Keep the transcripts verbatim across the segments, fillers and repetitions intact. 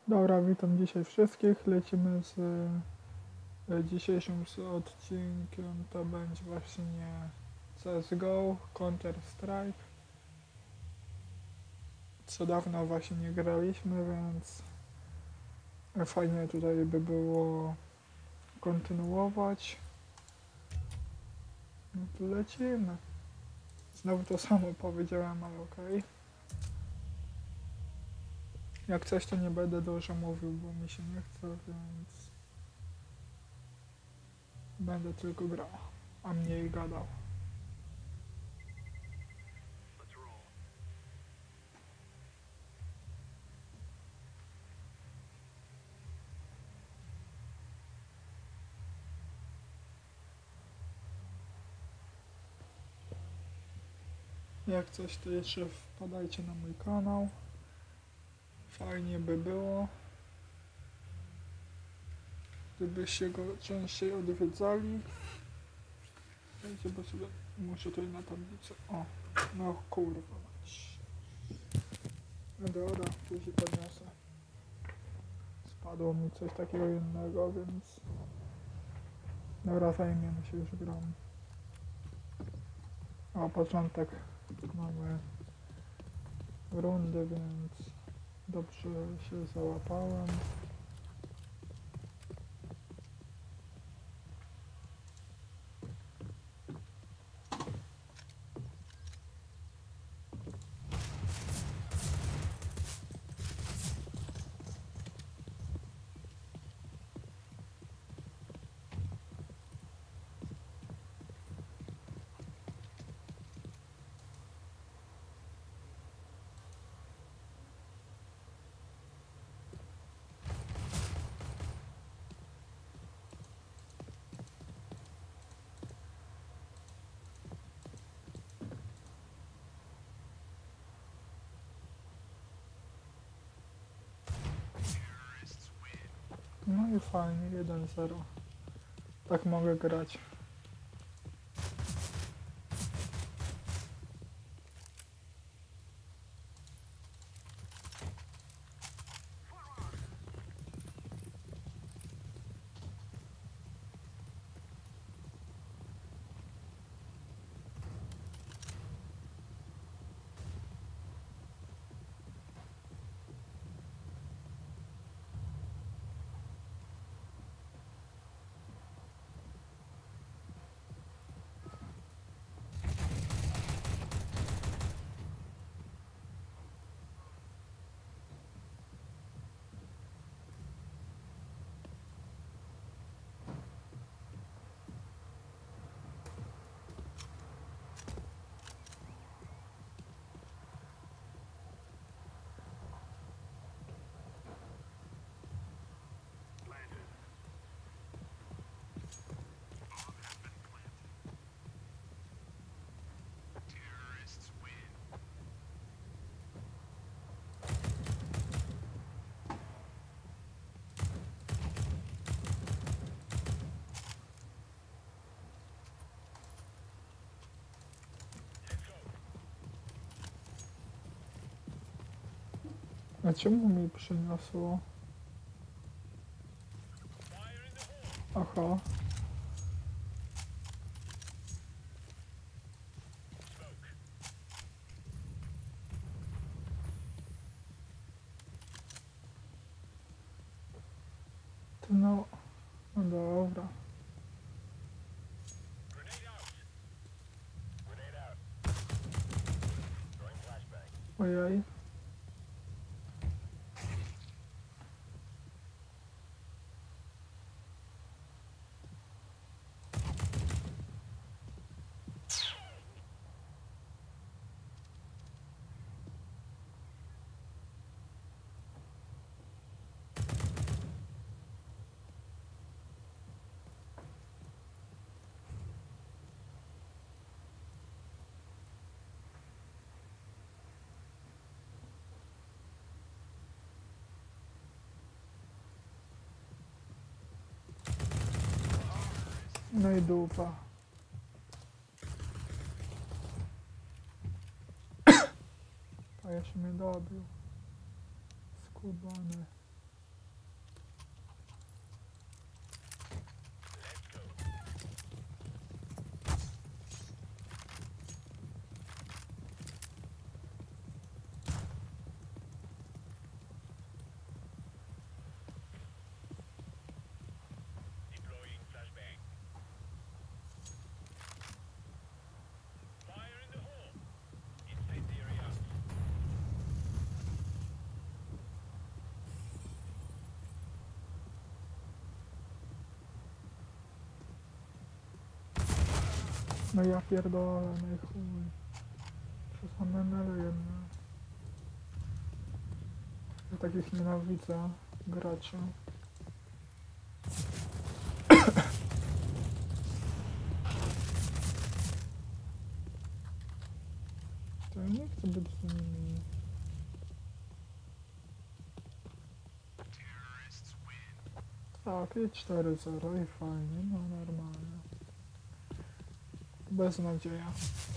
Dobra, witam dzisiaj wszystkich. Lecimy z e, dzisiejszym z odcinkiem. To będzie właśnie C S G O, Counter Strike. Co dawno właśnie nie graliśmy, więc fajnie tutaj by było kontynuować. No to lecimy. Znowu to samo powiedziałem, ale okej. Okay. Jak coś, to nie będę dużo mówił, bo mi się nie chce, więc będę tylko grał, a mniej gadał. Jak coś, to jeszcze wpadajcie na mój kanał. Fajnie by było, gdybyście go częściej odwiedzali. Wiecie, bo sobie muszę tutaj na tablicę. O, no kurwa mać. No dobra, później podniosę. Spadło mi coś takiego innego, więc... Dobra, zajmiemy się już grą. O, początek mamy rundy, więc dobrze się załapałem. No i fajnie, jeden zero. Tak mogę grać. A czemu mi przyniosło? Aha. To no, no dobra. Ojej. No i dupa. A jeszcze mnie dobił. Skubany. No ja pierdolę, no i chuj. Przez menele jedne. Ja takich nienawidzę graczy. To ja nie chcę być z nimi. Tak, i cztery zero i fajnie, no normalnie. Beznadzieja.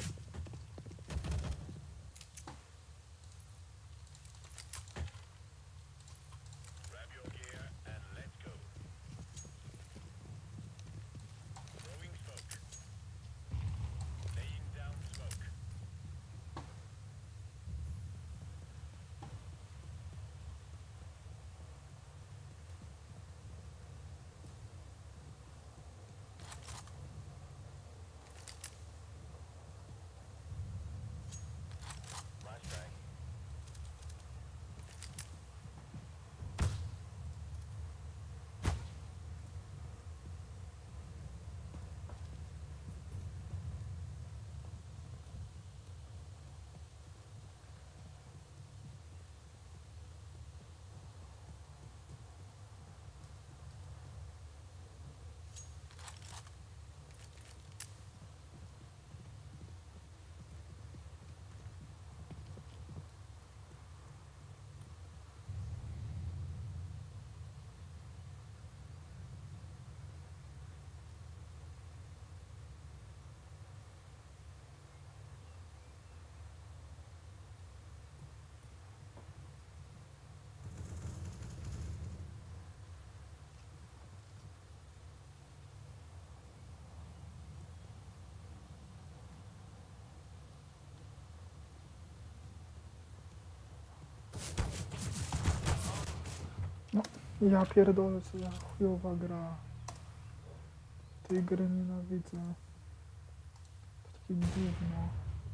No, ja pierdolę, co za chujowa gra. Tej gry nienawidzę. To takie gówno.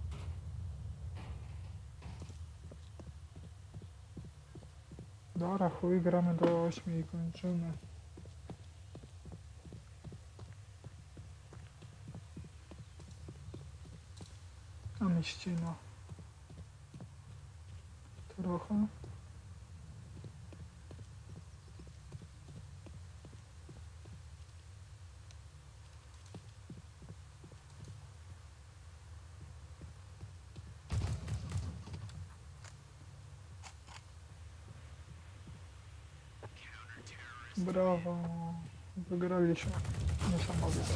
Dobra, chuj, gramy do ośmiu i kończymy. A mi ścina. Trochę. Brawo. Wygraliśmy. Niesamowite.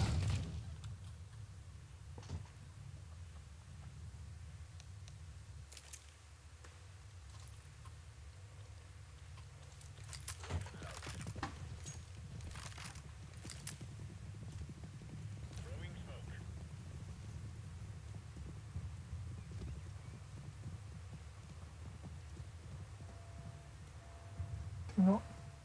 No.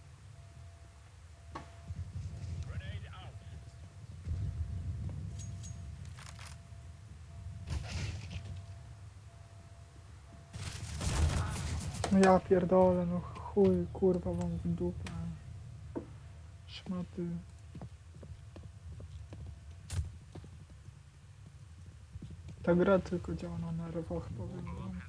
No ja pierdolę, no chuj, kurwa wam w dupę. Szmaty. Ta gra tylko działa na nerwach, powiem wam.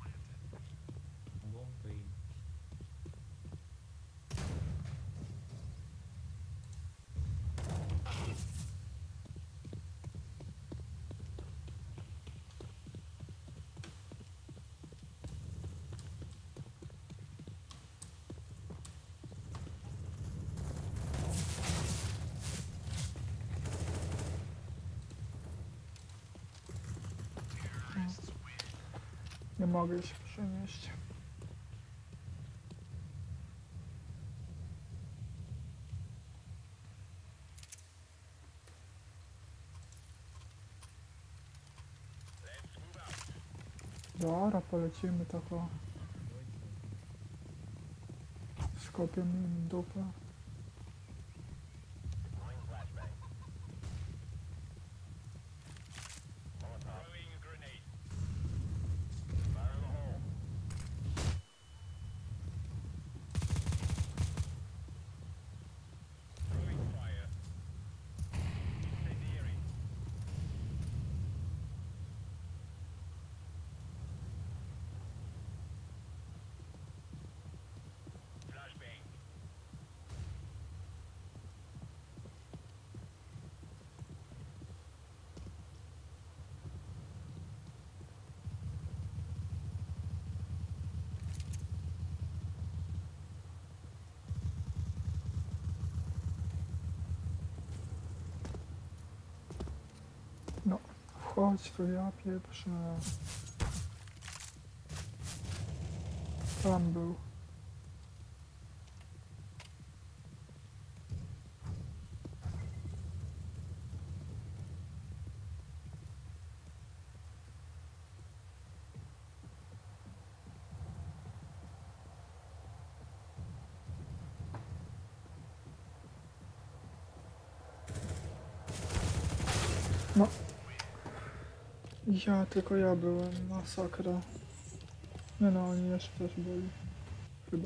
Nie mogę się przenieść. Dobra, polecimy tako. Skopię im dupę. Wchodź tu, ja pieprzę. Tam był. No. Ja, tylko ja byłem. Masakra. Nie no, oni jeszcze też byli. Chyba.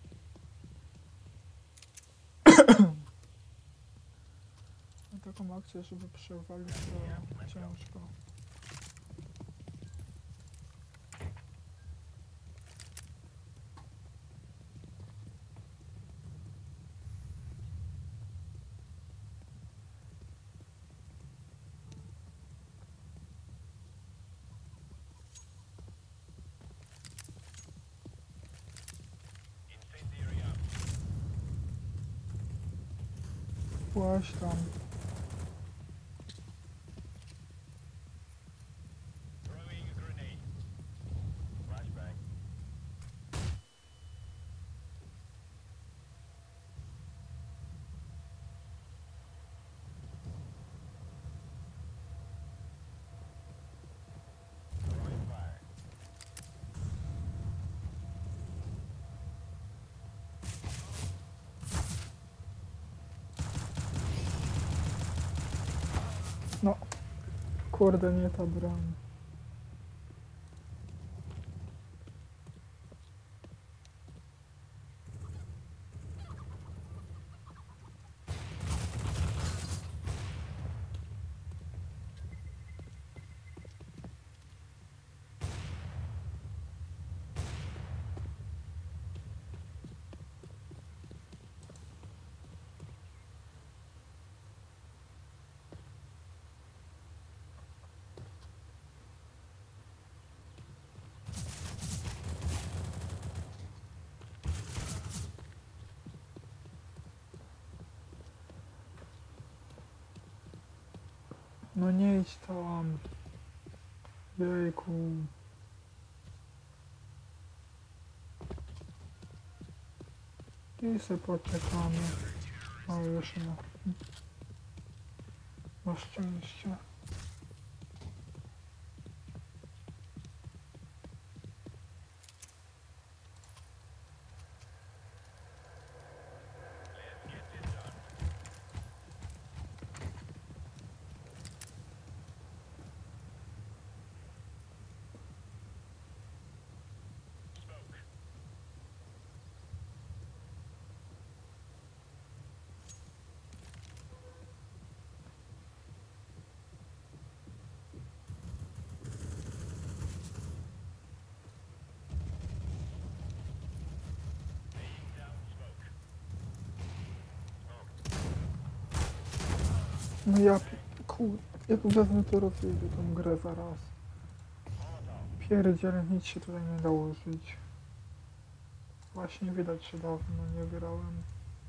Na taką akcję, żeby przewalić, to ciężko. Płaś tam. No. Kurde, nie ta broń. No nie idź tam. Jejku. I se poczekamy. O, już nie. Na szczęście. No ja, kur... Jak wezmę to rozjedzie tą grę zaraz. Pierdziele, nic się tutaj nie dało żyć. Właśnie widać, że dawno nie grałem.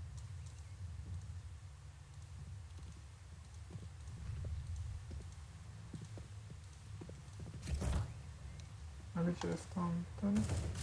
A gdzie jest tamten?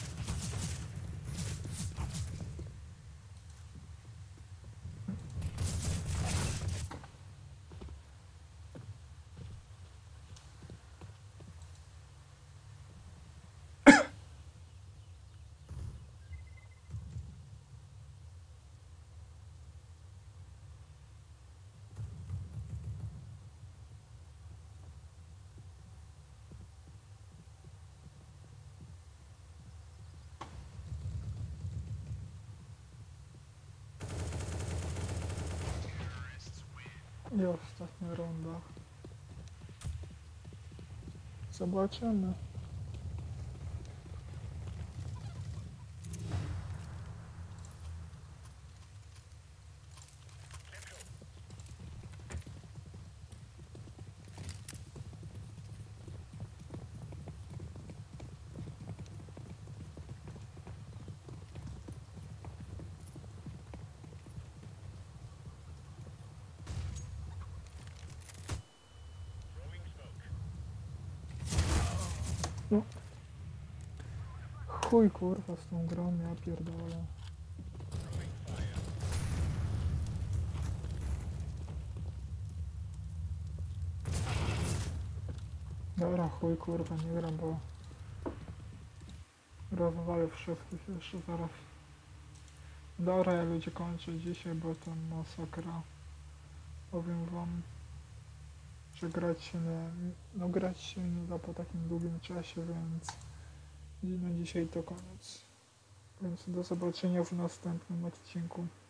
I ostatnia runda. Zobaczymy. No. Chuj kurwa z tą grą, ja pierdolę. Dobra, chuj kurwa, nie gram, bo rozwalę wszystkich jeszcze zaraz. Dobra, ja ludzie kończę dzisiaj, bo to masakra. Powiem wam, że grać się nie, no grać się nie da po takim długim czasie, więc na dzisiaj to koniec. Więc do zobaczenia w następnym odcinku.